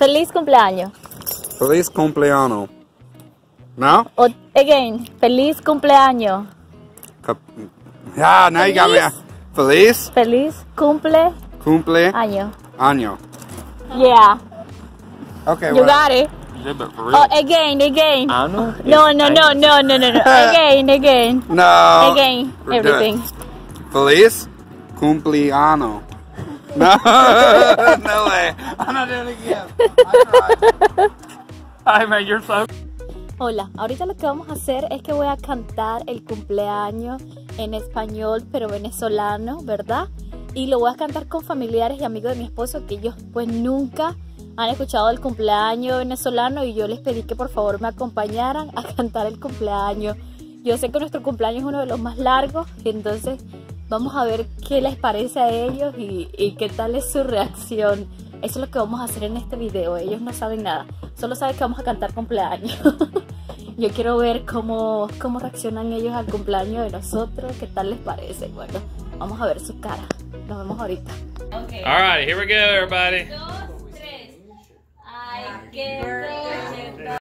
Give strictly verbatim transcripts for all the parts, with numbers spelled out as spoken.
Feliz cumpleaños. Feliz cumpleaños. No? O, again, feliz cumpleaños. Yeah, now you got me. Feliz. Feliz cumple. Cumple. Año. Año. Yeah. Okay. You well, got it. Yeah, but for real. Oh, again, again. Ano? No, no, no, no, no, no, no. Again, again. No. Again, We're good. everything. Feliz cumpleaños. No, no way. I'm not doing it again. I tried. Ay, man, you're so... Hola, ahorita lo que vamos a hacer es que voy a cantar el cumpleaños en español, pero venezolano, ¿verdad? Y lo voy a cantar con familiares y amigos de mi esposo que ellos pues nunca han escuchado el cumpleaños venezolano y yo les pedí que por favor me acompañaran a cantar el cumpleaños. Yo sé que nuestro cumpleaños es uno de los más largos, entonces vamos a ver qué les parece a ellos y, y qué tal es su reacción. Eso es lo que vamos a hacer en este video. Ellos no saben nada, solo saben que vamos a cantar cumpleaños. Yo quiero ver cómo, cómo reaccionan ellos al cumpleaños de nosotros, qué tal les parece. Bueno, vamos a ver su cara. Nos vemos ahorita. Okay. All right, here we go, everybody. Dos, tres. Ay, qué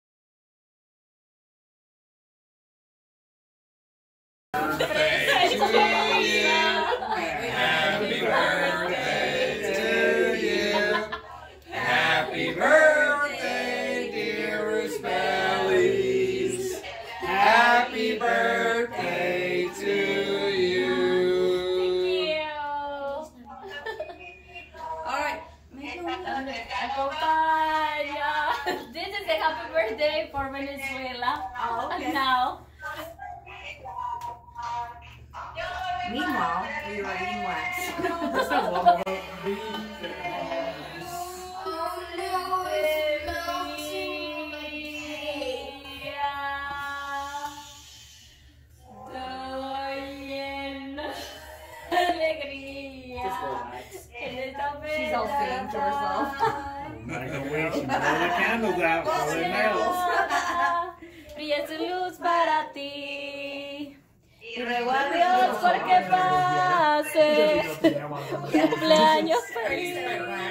Happy birthday, dearest Bellies. Happy birthday to you. Thank you. Alright. Acompaña. This is a happy birthday for Venezuela. Oh, okay. Now. Meanwhile, we were eating wax. She's all singing to herself. Not gonna wait, she blow the candles out for the nails. Brilla su luz para ti. Y ruego a Dios porque pases cumpleaños feliz.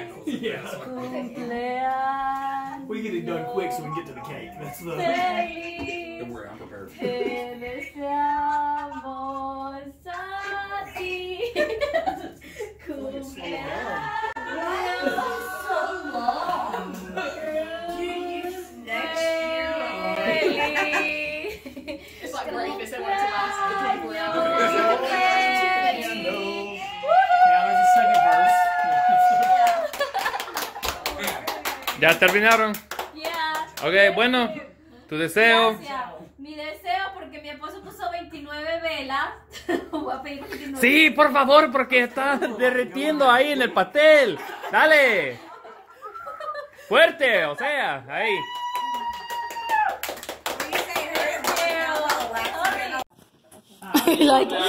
Cumpleaños We get it done quick so we can get to the cake. That's the. feliz. Don't worry, I'm prepared. Te deseamos a ti. Cumpleaños. It's like breakfast, I want to last for twenty-four hours. Now there's a second verse. ¿Ya terminaron? Yeah. Ok, bueno, tu deseo. Gracias. Mi deseo, porque mi esposo puso veintinueve velas. Voy a pedir veintinueve. Sí, por favor, porque está derritiendo ahí en el pastel. Dale. Fuerte, o sea, ahí. Like,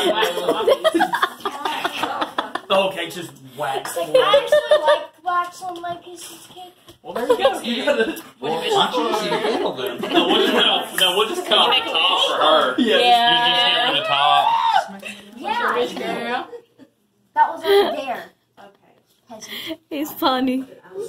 Oh, okay, just wax. I actually like wax on my kisses cake. Well, there you go. You got it. Well, why don't you see the candle then? No, we'll just, no, no, we'll just cut off the top for her. Yeah. You just get rid of the top. Yeah, that was over there. Okay. It's funny.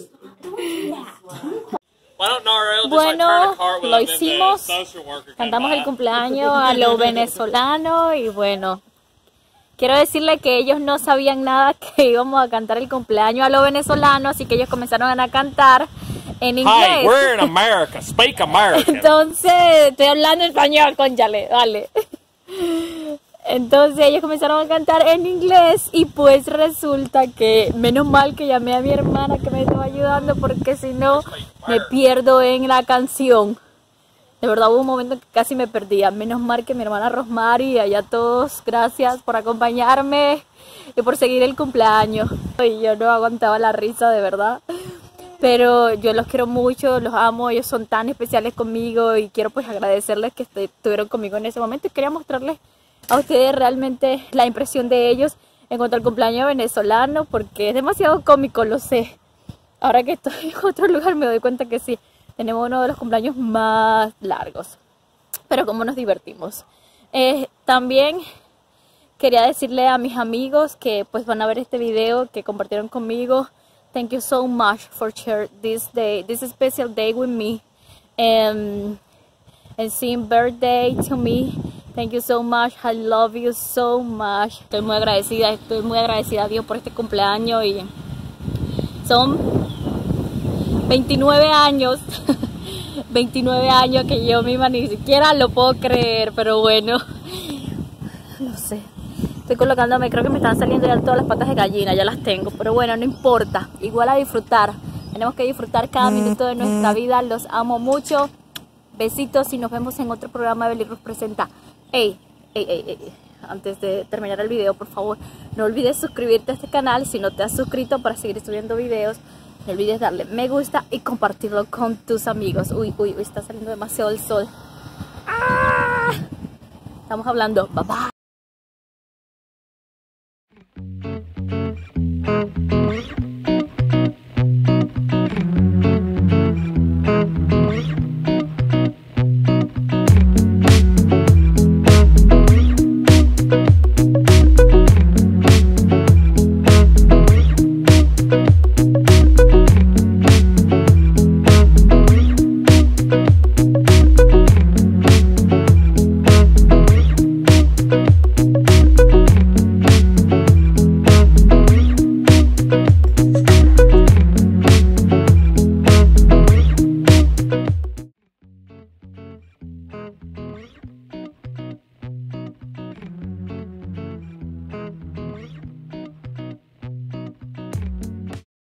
Why don't Narael just Bueno, like turn a cartwheel lo and then the hicimos. social worker come Cantamos by? el cumpleaños a lo venezolano y bueno, quiero decirle que ellos no sabían nada que íbamos a cantar el cumpleaños a lo venezolano, así que ellos comenzaron a cantar en Hi, inglés. we're in America. Speak American. Entonces, estoy hablando español, cónchale, vale. Entonces ellos comenzaron a cantar en inglés y pues resulta que menos mal que llamé a mi hermana que me estaba ayudando porque si no me pierdo en la canción. De verdad hubo un momento en que casi me perdía. Menos mal que mi hermana Rosmary y allá todos, gracias por acompañarme y por seguir el cumpleaños. Y yo no aguantaba la risa, de verdad. Pero yo los quiero mucho, los amo, ellos son tan especiales conmigo y quiero pues agradecerles que estuvieron conmigo en ese momento y quería mostrarles a ustedes realmente la impresión de ellos en cuanto al cumpleaños venezolano porque es demasiado cómico, lo sé. Ahora que estoy en otro lugar me doy cuenta que sí, tenemos uno de los cumpleaños más largos, pero cómo nos divertimos. Eh, también quería decirle a mis amigos que pues van a ver este video, que compartieron conmigo thank you so much for sharing this day, this special day with me, and and sing birthday to me. Thank you so much. I love you so much. Estoy muy agradecida, estoy muy agradecida a Dios por este cumpleaños y son veintinueve años. veintinueve años que yo misma ni siquiera lo puedo creer, pero bueno, no sé. Estoy colocándome, creo que me están saliendo ya todas las patas de gallina, ya las tengo, pero bueno, no importa. Igual a disfrutar. Tenemos que disfrutar cada minuto de nuestra vida. Los amo mucho. Besitos y nos vemos en otro programa de Beli Ruz Presenta. Ey, ey, ey, ey, antes de terminar el video, por favor, no olvides suscribirte a este canal si no te has suscrito para seguir subiendo videos. No olvides darle me gusta y compartirlo con tus amigos. Uy, uy, uy, está saliendo demasiado el sol. ¡Ah! Estamos hablando. Bye bye.